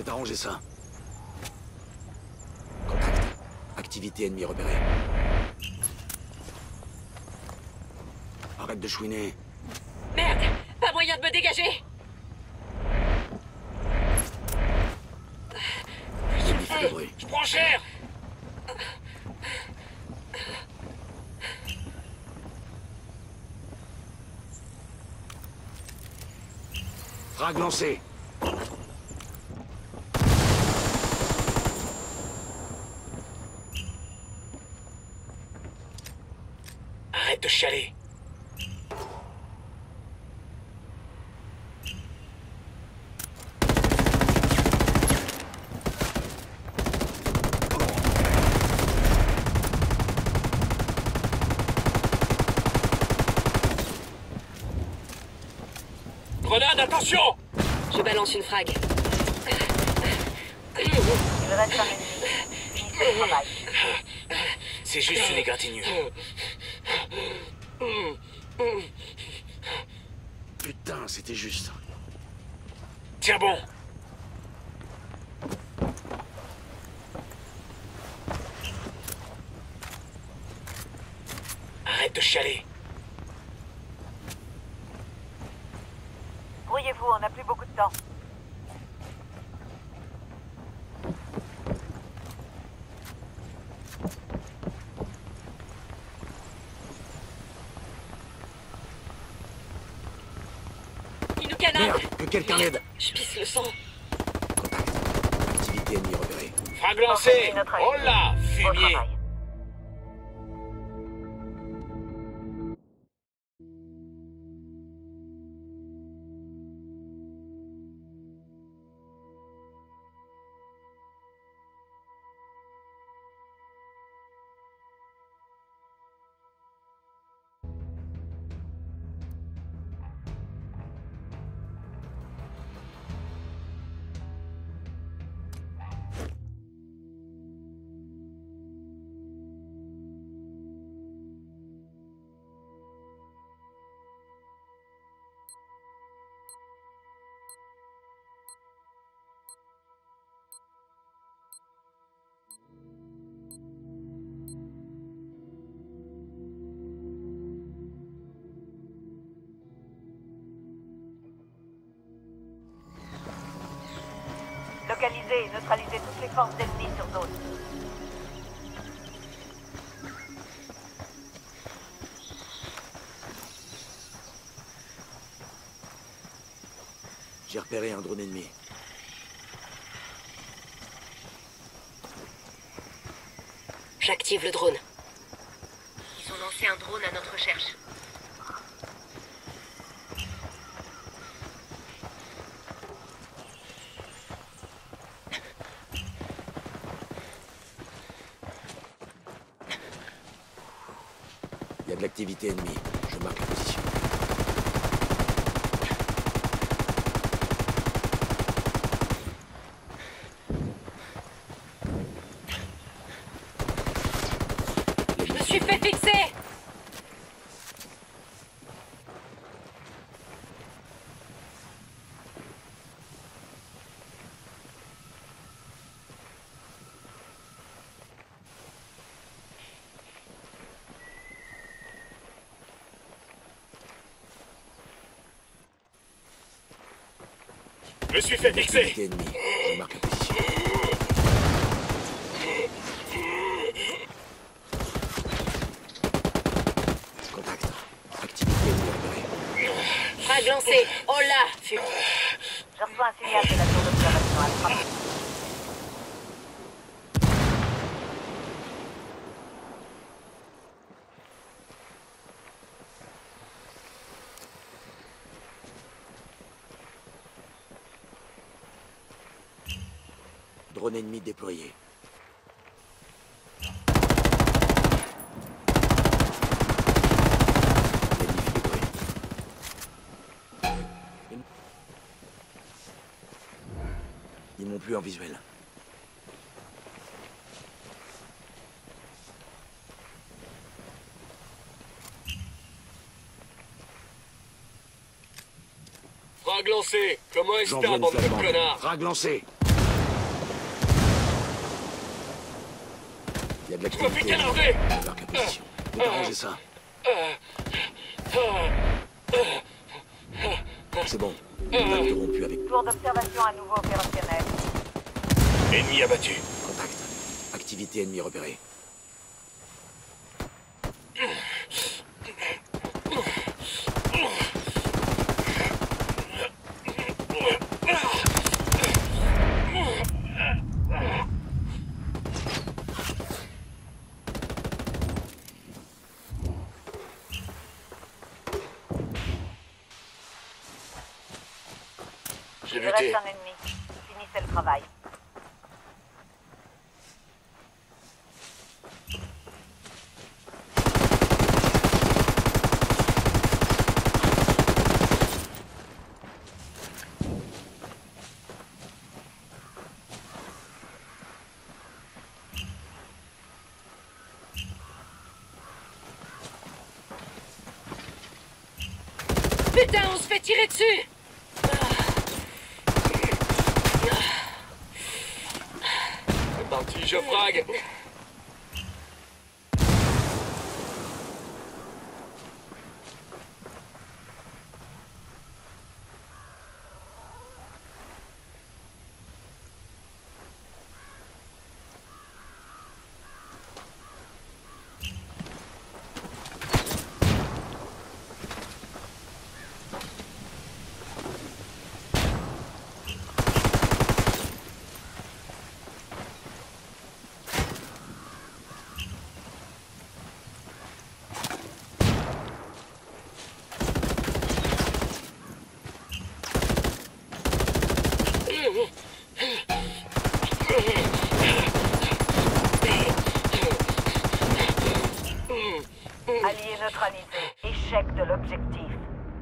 arranger ça. Contact. Activité ennemie repérée. Arrête de chouiner. Merde! Pas moyen de me dégager! L'ennemi fait du bruit. Je prends cher. Frag lancé. Arrête de chialer. Grenade, attention! Je balance une frag. Il reste un ennemi. Finissez le travail. C'est juste une égratignure. Putain, c'était juste. Tiens bon. Arrête de chialer. Brouillez-vous, on n'a plus beaucoup de temps. Il nous canarde! Merde, que quelqu'un l'aide. Je pisse le sang. Contact. Activité ennemie repérée. Frag lancé. Oh là, Bon fumier. travail. Localisez et neutralisez toutes les forces ennemies sur zone. J'ai repéré un drone ennemi. J'active le drone. Ils ont lancé un drone à notre recherche. Il y a de l'activité ennemie. Je marque la position. Je me suis fait fixer! Je me suis fait fixer. Activité ennemie. Je marque la position. Contact. Activité ennemie repérée. Frag lancé. Oh là! Fume. Je reçois un signal de la tour d'observation Alpha. Drone ennemi déployé. L'ennemi fait du bruit. Ils m'ont plus en visuel. Frag lancé. Comment est-ce que J'envoie t'as, une bande de flamande. connards? Frag lancé. de Je me fais l'activité canarder. dans leur position. Faut arranger ça. C'est bon. Contact rompu avec Tour d'observation à nouveau opérationnel. Ennemi abattu. contact. Activité ennemie repérée. J'ai Il buté. reste un ennemi. Finissez le travail. Putain, on se fait tirer dessus! C'est parti, je frag. Allié neutralisé. Échec de l'objectif.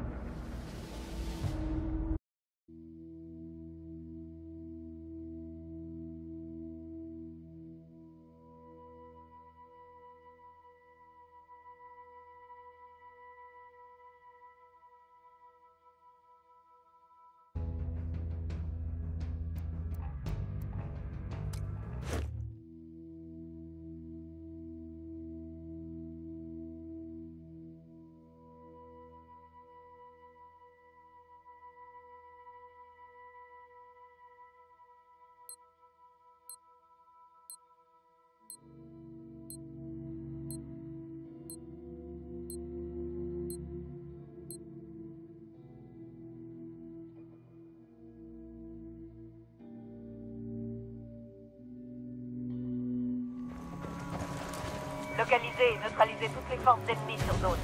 Localisez et neutralisez toutes les forces ennemies sur zone.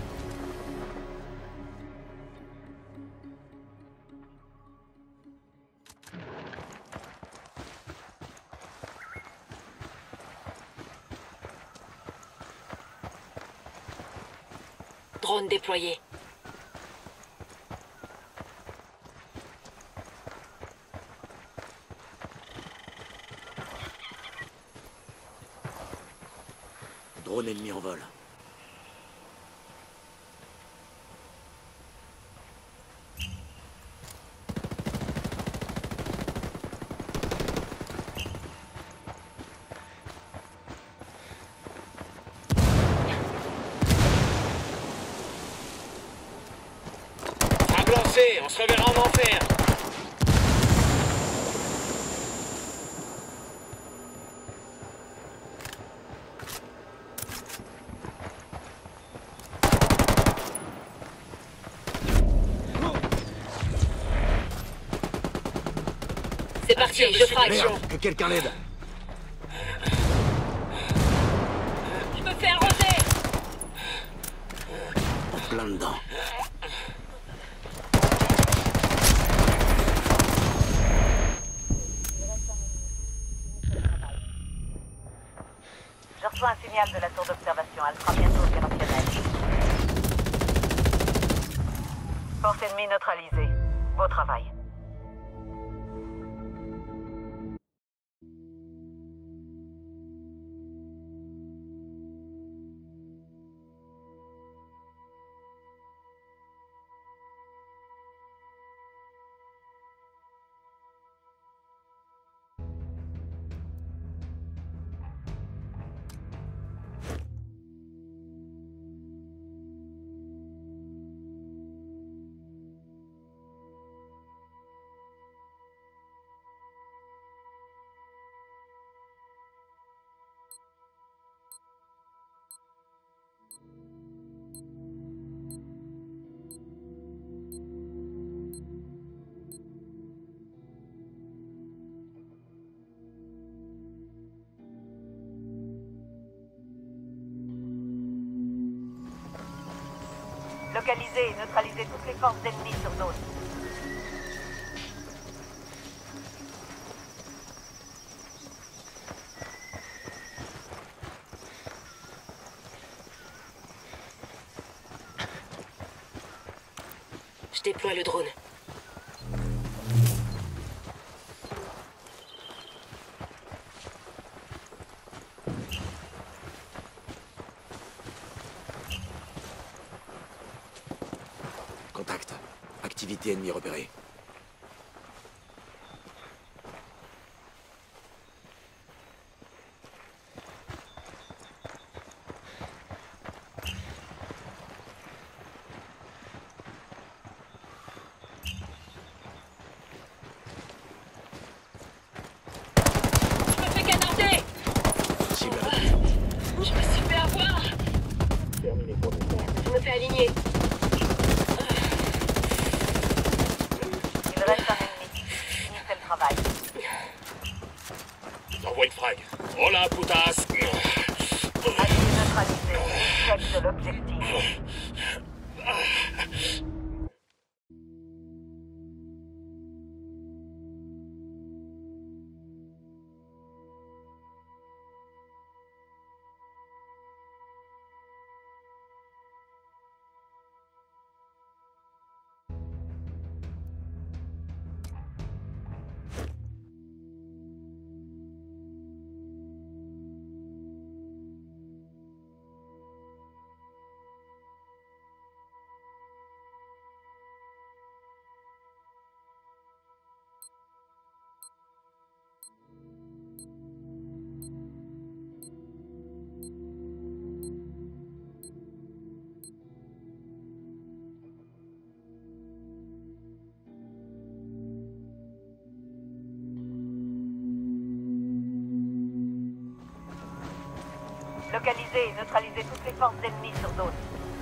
Drone déployé. Drone ennemi en vol. Frag lancé, on se reverra en enfer. C'est parti, je frag. Merde, que quelqu'un l'aide. Je me fais arroser! En plein dedans. Je reçois un signal de la tour d'observation. Elle sera bientôt opérationnelle. Force ennemie neutralisée. Beau travail. Localisez et neutralisez toutes les forces ennemies sur zone. Je déploie le drone. Contact. Activité ennemie repérée. Je me fais canarder! Cible à la vue. Je me suis fait avoir! Je me fais aligner. Il reste un ennemi. Finissez le travail. J'envoie une frag. Hola, putas. Actif neutralisé. Échec de l'objectif. Localisez et neutralisez toutes les forces ennemies sur zone.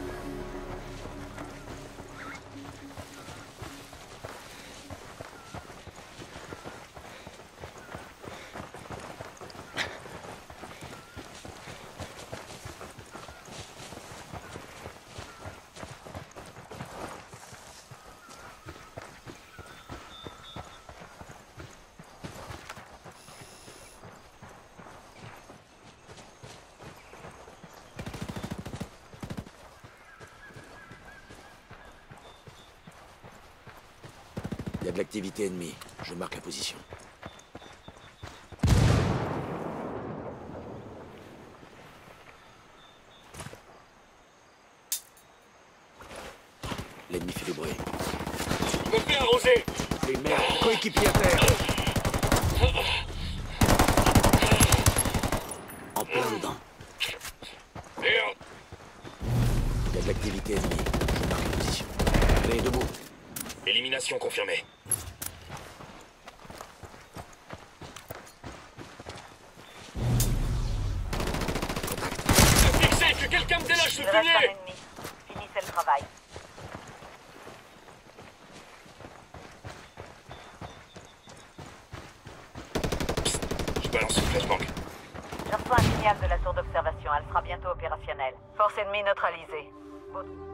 Il y a de l'activité ennemie. Je marque la position. L'ennemi fait du bruit. Je me fais arroser. C'est une merde. Coéquipier à terre. En plein dedans. Merde. Il y a de l'activité ennemie. Je marque la position. Allez, debout. Élimination confirmée. Fixé, que quelqu'un me déloge ce Il reste un fumier. ennemi. Finissez le travail. Je balance une flashbang. Je reçois un signal de la tour d'observation. Elle sera bientôt opérationnelle. Force ennemie neutralisée.